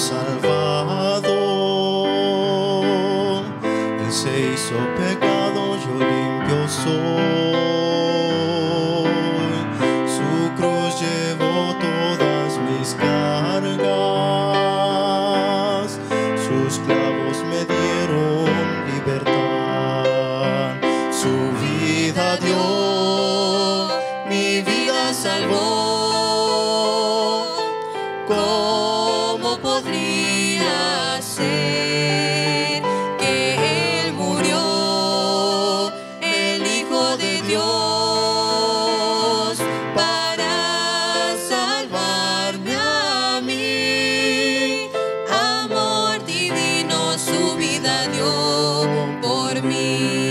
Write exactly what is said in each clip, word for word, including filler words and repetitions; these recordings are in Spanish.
salvado. Él se hizo pecado, yo limpio soy. Su cruz llevó todas mis cargas, sus clavos me dieron libertad. Su vida dio, mi vida salvó. ¿Cómo podría ser que Él murió, el Hijo de Dios, para salvarme a mí? Amor divino, su vida dio por mí.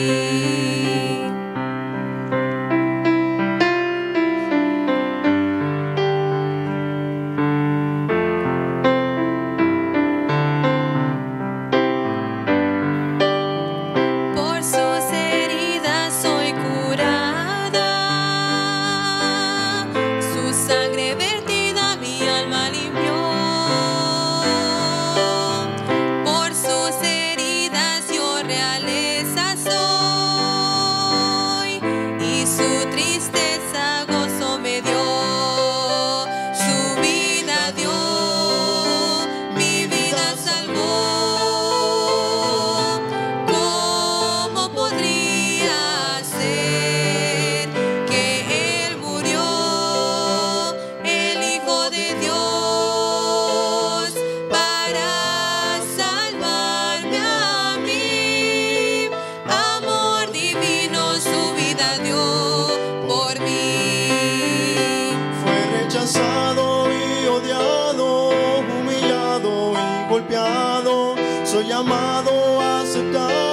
Y odiado, humillado y golpeado, soy llamado a aceptar